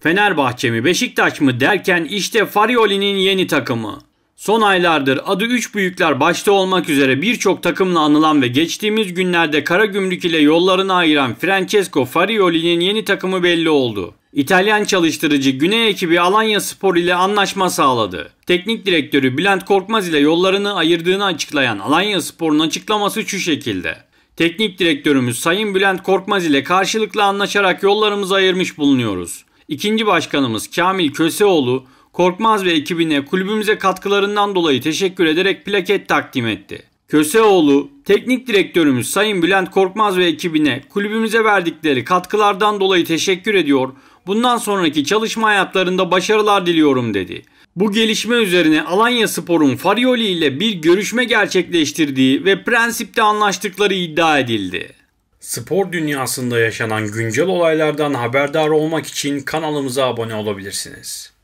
Fenerbahçe mi Beşiktaş mı derken işte Farioli'nin yeni takımı. Son aylardır adı üç büyükler başta olmak üzere birçok takımla anılan ve geçtiğimiz günlerde Karagümrük ile yollarını ayıran Francesco Farioli'nin yeni takımı belli oldu. İtalyan çalıştırıcı Güney ekibi Alanyaspor ile anlaşma sağladı. Teknik direktörü Bülent Korkmaz ile yollarını ayırdığını açıklayan Alanyaspor'un açıklaması şu şekilde. Teknik direktörümüz Sayın Bülent Korkmaz ile karşılıklı anlaşarak yollarımızı ayırmış bulunuyoruz. İkinci başkanımız Kamil Köseoğlu, Korkmaz ve ekibine kulübümüze katkılarından dolayı teşekkür ederek plaket takdim etti. Köseoğlu, teknik direktörümüz Sayın Bülent Korkmaz ve ekibine kulübümüze verdikleri katkılardan dolayı teşekkür ediyor, bundan sonraki çalışma hayatlarında başarılar diliyorum dedi. Bu gelişme üzerine Alanyaspor'un Farioli ile bir görüşme gerçekleştirdiği ve prensipte anlaştıkları iddia edildi. Spor dünyasında yaşanan güncel olaylardan haberdar olmak için kanalımıza abone olabilirsiniz.